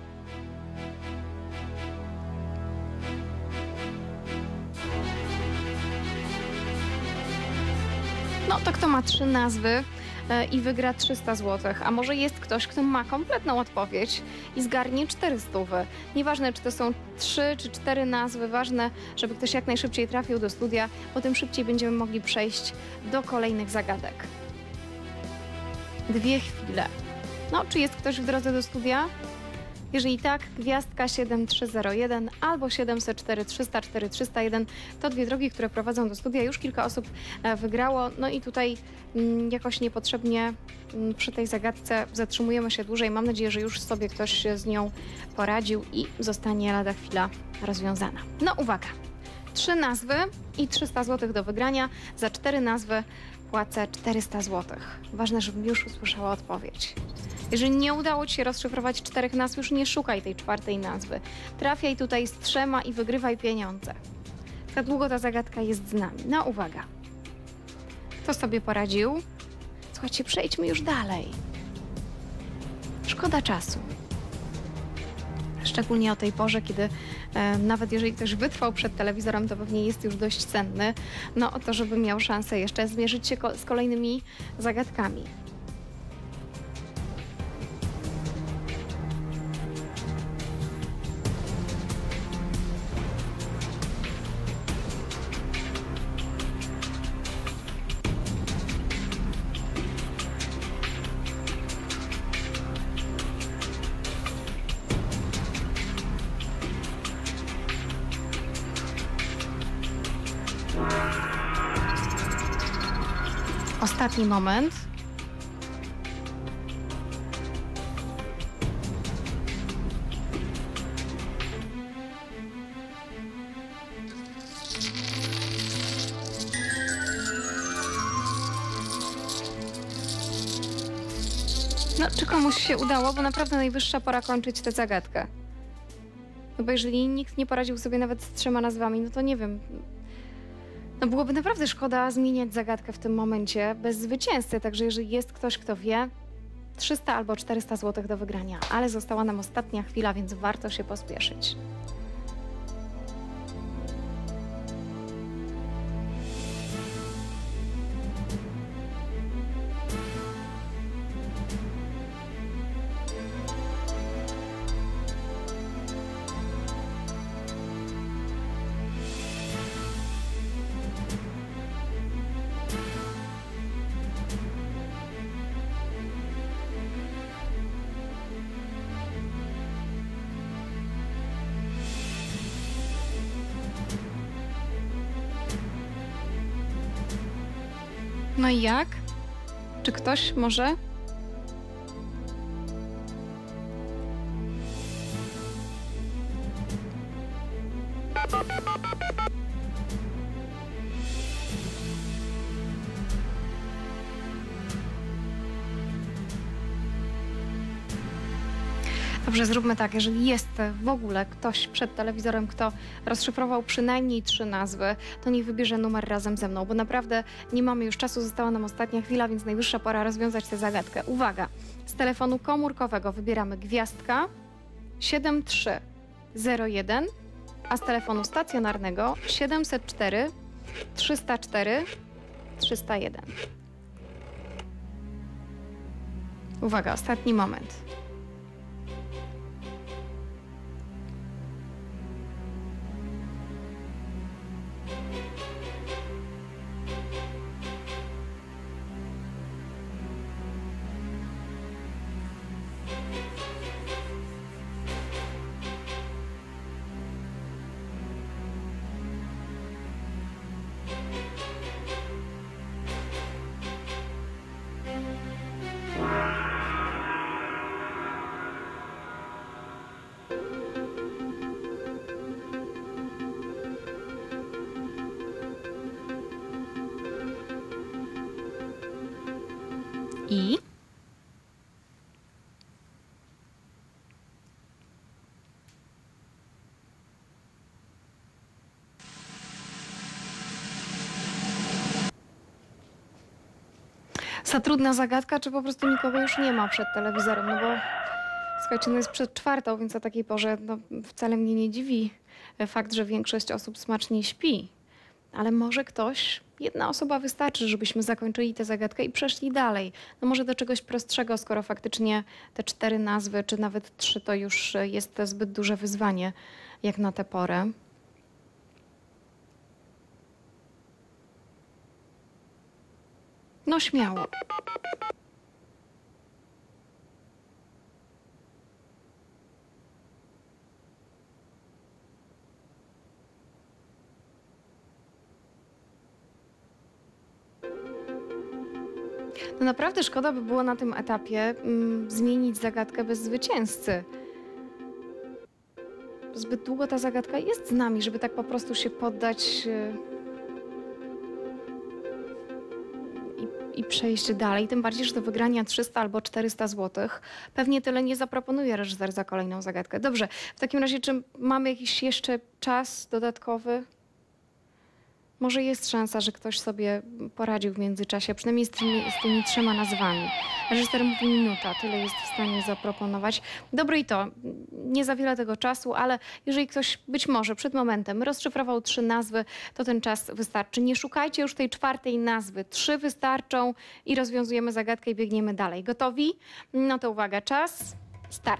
No to kto ma trzy nazwy e, i wygra trzysta złotych, a może jest ktoś, kto ma kompletną odpowiedź i zgarnie czterysta. Nieważne, czy to są trzy czy cztery nazwy, ważne, żeby ktoś jak najszybciej trafił do studia, bo tym szybciej będziemy mogli przejść do kolejnych zagadek. Dwie chwile. No, czy jest ktoś w drodze do studia? Jeżeli tak, gwiazdka siedem trzy zero jeden albo siedem zero cztery trzysta cztery trzysta jeden to dwie drogi, które prowadzą do studia. Już kilka osób e, wygrało. No i tutaj mm, jakoś niepotrzebnie mm, przy tej zagadce zatrzymujemy się dłużej. Mam nadzieję, że już sobie ktoś z nią poradził i zostanie lada chwila rozwiązana. No uwaga, trzy nazwy i trzysta złotych do wygrania. Za cztery nazwy płacę czterysta złotych. Ważne, żebym już usłyszała odpowiedź. Jeżeli nie udało ci się rozszyfrować czterech nazw, już nie szukaj tej czwartej nazwy. Trafiaj tutaj z trzema i wygrywaj pieniądze. Za długo ta zagadka jest z nami. No uwaga. Kto sobie poradził? Słuchajcie, przejdźmy już dalej. Szkoda czasu. Szczególnie o tej porze, kiedy e, nawet jeżeli ktoś wytrwał przed telewizorem, to pewnie jest już dość cenny. No o to, żeby miał szansę jeszcze zmierzyć się ko- z kolejnymi zagadkami. Ostatni moment. No, czy komuś się udało, bo naprawdę najwyższa pora kończyć tę zagadkę. No bo jeżeli nikt nie poradził sobie nawet z trzema nazwami, no to nie wiem. No byłoby naprawdę szkoda zmieniać zagadkę w tym momencie bez zwycięzcy, także jeżeli jest ktoś, kto wie, trzysta albo czterysta złotych do wygrania, ale została nam ostatnia chwila, więc warto się pospieszyć. No i jak? Czy ktoś może? Dobrze, zróbmy tak, jeżeli jest w ogóle ktoś przed telewizorem, kto rozszyfrował przynajmniej trzy nazwy, to niech wybierze numer razem ze mną, bo naprawdę nie mamy już czasu, została nam ostatnia chwila, więc najwyższa pora rozwiązać tę zagadkę. Uwaga, z telefonu komórkowego wybieramy gwiazdka siedem trzy zero jeden, a z telefonu stacjonarnego siedemset cztery trzysta cztery trzysta jeden. Uwaga, ostatni moment. I za trudna zagadka, czy po prostu nikogo już nie ma przed telewizorem? No bo słuchajcie, no jest przed czwartą, więc o takiej porze no, wcale mnie nie dziwi fakt, że większość osób smacznie śpi. Ale może ktoś, jedna osoba wystarczy, żebyśmy zakończyli tę zagadkę i przeszli dalej. No może do czegoś prostszego, skoro faktycznie te cztery nazwy, czy nawet trzy, to już jest zbyt duże wyzwanie, jak na tę porę. No śmiało. No naprawdę szkoda by było na tym etapie mm, zmienić zagadkę bez zwycięzcy. Zbyt długo ta zagadka jest z nami, żeby tak po prostu się poddać yy, i, i przejść dalej. Tym bardziej, że do wygrania trzysta albo czterysta złotych. Pewnie tyle nie zaproponuje reżyser za kolejną zagadkę. Dobrze, w takim razie czy mamy jakiś jeszcze czas dodatkowy? Może jest szansa, że ktoś sobie poradził w międzyczasie, przynajmniej z tymi, z tymi trzema nazwami. Reżyser mówi minuta, tyle jest w stanie zaproponować. Dobre i to, nie za wiele tego czasu, ale jeżeli ktoś być może przed momentem rozszyfrował trzy nazwy, to ten czas wystarczy. Nie szukajcie już tej czwartej nazwy. Trzy wystarczą i rozwiązujemy zagadkę i biegniemy dalej. Gotowi? No to uwaga, czas, start.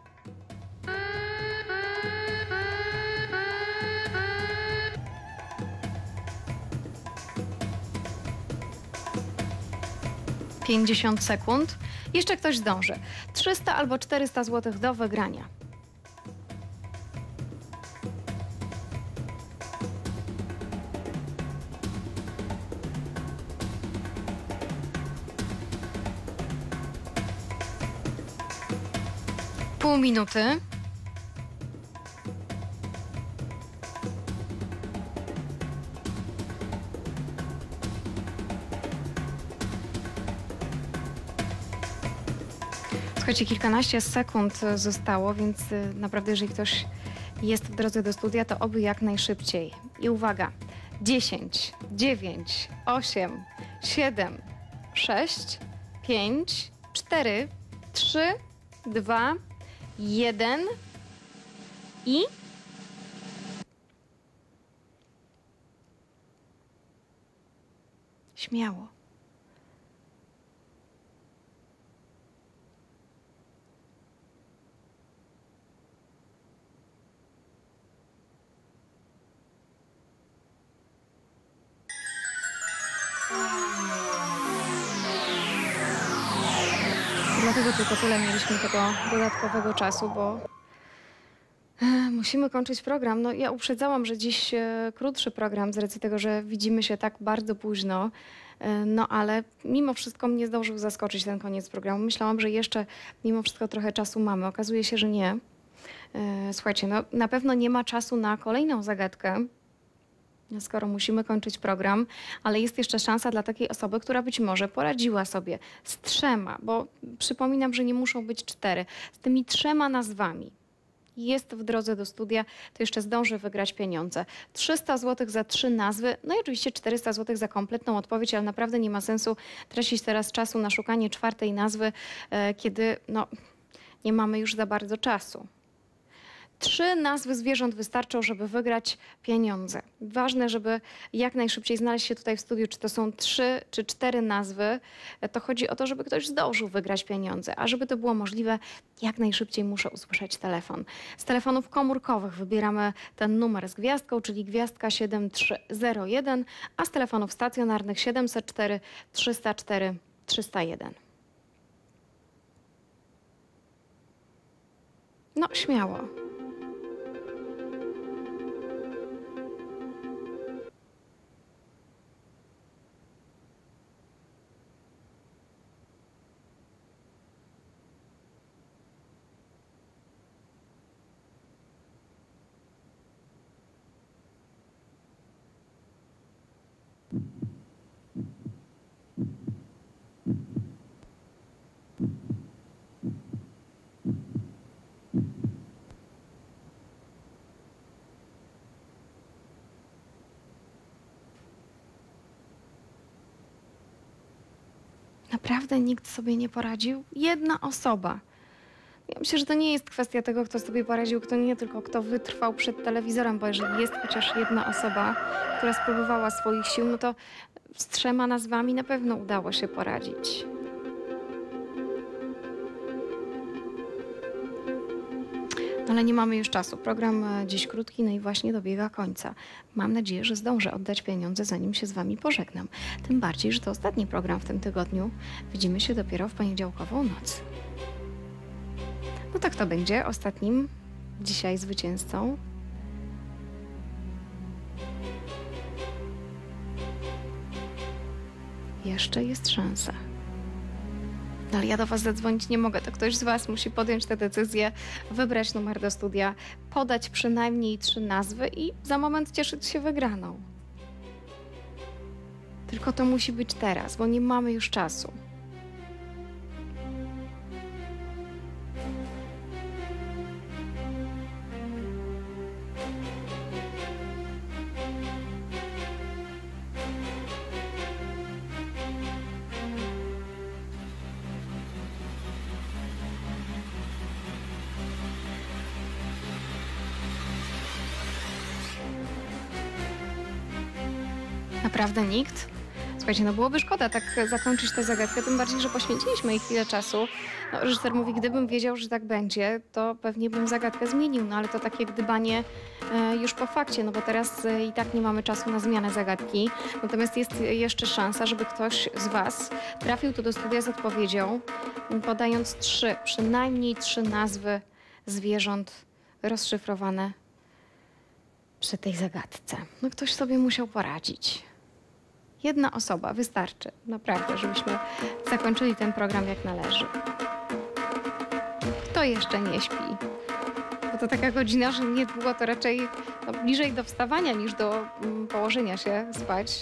pięćdziesiąt sekund. Jeszcze ktoś zdąży. trzysta albo czterysta złotych do wygrania. Pół minuty. Słuchajcie, kilkanaście sekund zostało, więc naprawdę jeżeli ktoś jest w drodze do studia, to oby jak najszybciej. I uwaga, dziesięć, dziewięć, osiem, siedem, sześć, pięć, cztery, trzy, dwa, jeden i śmiało. Dlatego tylko tyle mieliśmy tego dodatkowego czasu, bo e, musimy kończyć program. No, ja uprzedzałam, że dziś e, krótszy program z racji tego, że widzimy się tak bardzo późno. E, no ale mimo wszystko mnie zdążył zaskoczyć ten koniec programu. Myślałam, że jeszcze mimo wszystko trochę czasu mamy. Okazuje się, że nie. E, słuchajcie, no, na pewno nie ma czasu na kolejną zagadkę, skoro musimy kończyć program, ale jest jeszcze szansa dla takiej osoby, która być może poradziła sobie z trzema, bo przypominam, że nie muszą być cztery, z tymi trzema nazwami. Jest w drodze do studia, to jeszcze zdąży wygrać pieniądze. trzysta złotych za trzy nazwy, no i oczywiście czterysta złotych za kompletną odpowiedź, ale naprawdę nie ma sensu tracić teraz czasu na szukanie czwartej nazwy, e, kiedy no, nie mamy już za bardzo czasu. Trzy nazwy zwierząt wystarczą, żeby wygrać pieniądze. Ważne, żeby jak najszybciej znaleźć się tutaj w studiu, czy to są trzy, czy cztery nazwy. To chodzi o to, żeby ktoś zdążył wygrać pieniądze. A żeby to było możliwe, jak najszybciej muszę usłyszeć telefon. Z telefonów komórkowych wybieramy ten numer z gwiazdką, czyli gwiazdka siedem trzy zero jeden, a z telefonów stacjonarnych siedemset cztery, trzysta cztery, trzysta jeden. No, śmiało. Naprawdę nikt sobie nie poradził? Jedna osoba. Ja myślę, że to nie jest kwestia tego, kto sobie poradził, kto nie, tylko kto wytrwał przed telewizorem, bo jeżeli jest chociaż jedna osoba, która spróbowała swoich sił, no to z trzema nazwami na pewno udało się poradzić. No ale nie mamy już czasu. Program dziś krótki, no i właśnie dobiega końca. Mam nadzieję, że zdążę oddać pieniądze, zanim się z wami pożegnam. Tym bardziej, że to ostatni program w tym tygodniu. Widzimy się dopiero w poniedziałkową noc. No tak to będzie ostatnim dzisiaj zwycięzcą. Jeszcze jest szansa. No ale ja do was zadzwonić nie mogę, to ktoś z was musi podjąć tę decyzję, wybrać numer do studia, podać przynajmniej trzy nazwy i za moment cieszyć się wygraną. Tylko to musi być teraz, bo nie mamy już czasu. Naprawdę nikt? Słuchajcie, no byłoby szkoda tak zakończyć tę zagadkę, tym bardziej, że poświęciliśmy jej chwilę czasu. No, reżyser mówi, gdybym wiedział, że tak będzie, to pewnie bym zagadkę zmienił, no ale to takie gdybanie e, już po fakcie, no bo teraz e, i tak nie mamy czasu na zmianę zagadki. Natomiast jest jeszcze szansa, żeby ktoś z was trafił tu do studia z odpowiedzią, podając trzy, przynajmniej trzy nazwy zwierząt rozszyfrowane przy tej zagadce. No ktoś sobie musiał poradzić. Jedna osoba wystarczy, naprawdę, żebyśmy zakończyli ten program jak należy. Kto jeszcze nie śpi? Bo to taka godzina, że niedługo to raczej no, bliżej do wstawania niż do mm, położenia się spać.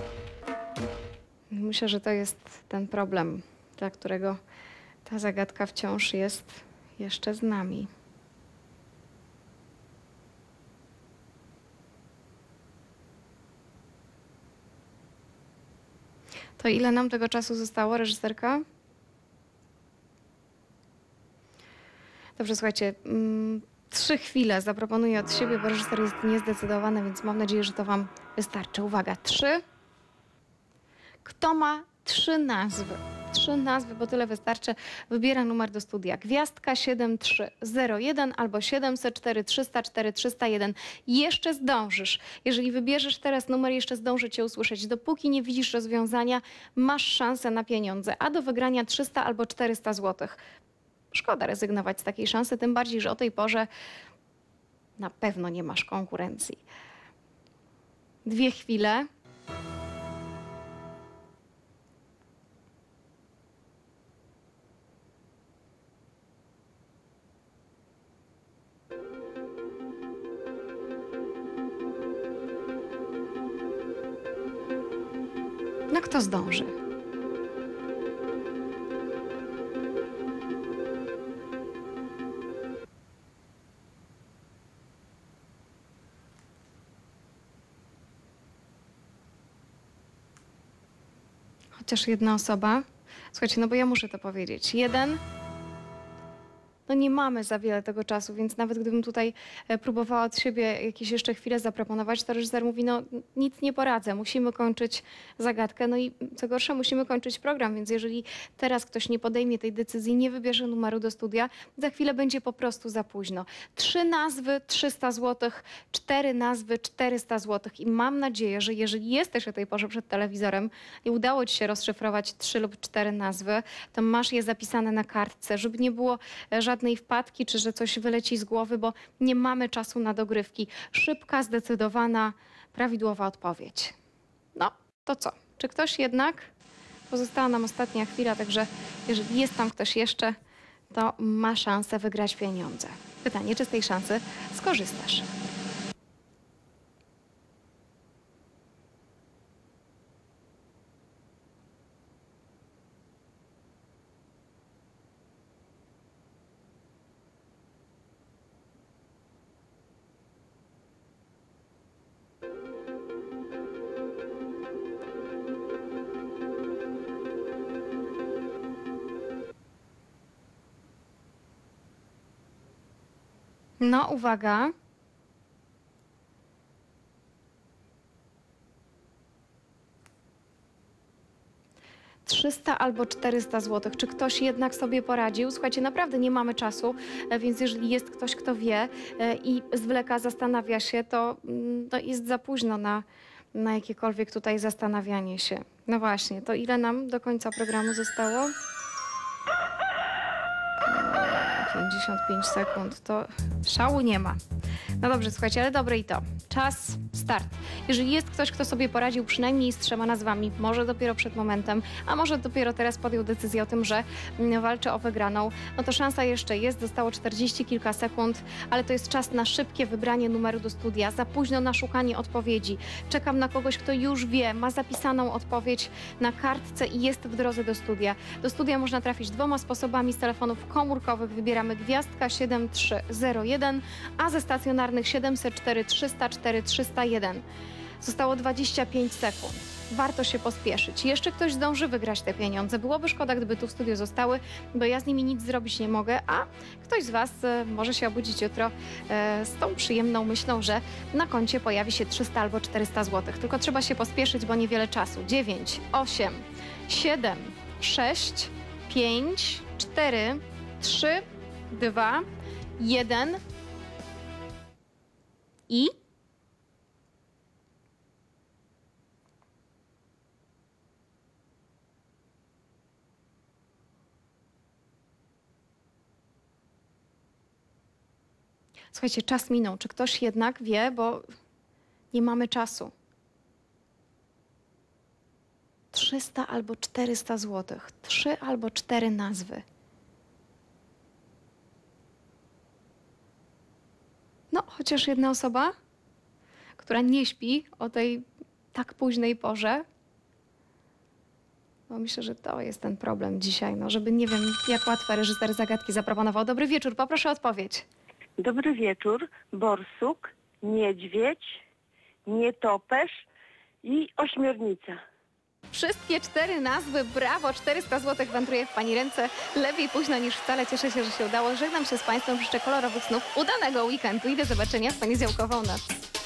Myślę, że to jest ten problem, dla którego ta zagadka wciąż jest jeszcze z nami. To ile nam tego czasu zostało, reżyserka? Dobrze, słuchajcie, mm, trzy chwile zaproponuję od siebie, bo reżyser jest niezdecydowany, więc mam nadzieję, że to wam wystarczy. Uwaga, trzy. Kto ma trzy nazwy? Trzy nazwy, bo tyle wystarczy. Wybiera numer do studia. Gwiazdka siedem trzy zero jeden albo siedemset cztery trzysta cztery trzysta jeden. Jeszcze zdążysz. Jeżeli wybierzesz teraz numer, jeszcze zdążę cię usłyszeć. Dopóki nie widzisz rozwiązania, masz szansę na pieniądze, a do wygrania trzysta albo czterysta złotych. Szkoda rezygnować z takiej szansy, tym bardziej, że o tej porze na pewno nie masz konkurencji. Dwie chwile. No kto zdąży? Chociaż jedna osoba. Słuchajcie, no bo ja muszę to powiedzieć. Jeden. No nie mamy za wiele tego czasu, więc nawet gdybym tutaj e, próbowała od siebie jakieś jeszcze chwilę zaproponować, to reżyser mówi, no nic nie poradzę, musimy kończyć zagadkę. No i co gorsza, musimy kończyć program, więc jeżeli teraz ktoś nie podejmie tej decyzji, nie wybierze numeru do studia, za chwilę będzie po prostu za późno. Trzy nazwy, trzysta złotych, cztery nazwy, czterysta złotych. I mam nadzieję, że jeżeli jesteś o tej porze przed telewizorem i udało ci się rozszyfrować trzy lub cztery nazwy, to masz je zapisane na kartce, żeby nie było e, żadnych żadnej wpadki, czy że coś wyleci z głowy, bo nie mamy czasu na dogrywki. Szybka, zdecydowana, prawidłowa odpowiedź. No, to co? Czy ktoś jednak? Pozostała nam ostatnia chwila, także jeżeli jest tam ktoś jeszcze, to ma szansę wygrać pieniądze. Pytanie, czy z tej szansy skorzystasz? No, uwaga. trzysta albo czterysta złotych. Czy ktoś jednak sobie poradził? Słuchajcie, naprawdę nie mamy czasu, e, więc jeżeli jest ktoś, kto wie e, i zwleka, zastanawia się, to, mm, to jest za późno na, na jakiekolwiek tutaj zastanawianie się. No właśnie, to ile nam do końca programu zostało? pięćdziesiąt pięć sekund, to szału nie ma. No dobrze, słuchajcie, ale dobre i to. Czas, start. Jeżeli jest ktoś, kto sobie poradził przynajmniej z trzema nazwami, może dopiero przed momentem, a może dopiero teraz podjął decyzję o tym, że mm, walczy o wygraną, no to szansa jeszcze jest. Zostało czterdzieści kilka sekund, ale to jest czas na szybkie wybranie numeru do studia. Za późno na szukanie odpowiedzi. Czekam na kogoś, kto już wie, ma zapisaną odpowiedź na kartce i jest w drodze do studia. Do studia można trafić dwoma sposobami. Z telefonów komórkowych wybieramy gwiazdka siedem trzy zero jeden, a ze stacjonarnych siedemset cztery trzysta cztery trzysta jeden. Zostało dwadzieścia pięć sekund. Warto się pospieszyć. Jeszcze ktoś zdąży wygrać te pieniądze. Byłoby szkoda, gdyby tu w studiu zostały, bo ja z nimi nic zrobić nie mogę, a ktoś z Was e, może się obudzić jutro e, z tą przyjemną myślą, że na koncie pojawi się trzysta albo czterysta złotych. Tylko trzeba się pospieszyć, bo niewiele czasu. dziewięć, osiem, siedem, sześć, pięć, cztery, trzy, dwa, jeden i... Słuchajcie, czas minął. Czy ktoś jednak wie, bo nie mamy czasu. trzysta albo czterysta złotych. Trzy albo cztery nazwy. No, chociaż jedna osoba, która nie śpi o tej tak późnej porze. No myślę, że to jest ten problem dzisiaj, no, żeby nie wiem, jak łatwo reżyser zagadki zaproponował. Dobry wieczór, poproszę o odpowiedź. Dobry wieczór. Borsuk, niedźwiedź, nietoperz i ośmiornica. Wszystkie cztery nazwy, brawo, czterysta złotych wędruje w Pani ręce. Lepiej późno niż wcale, cieszę się, że się udało. Żegnam się z Państwem, życzę kolorowych snów, udanego weekendu i do zobaczenia w poniedziałkową noc.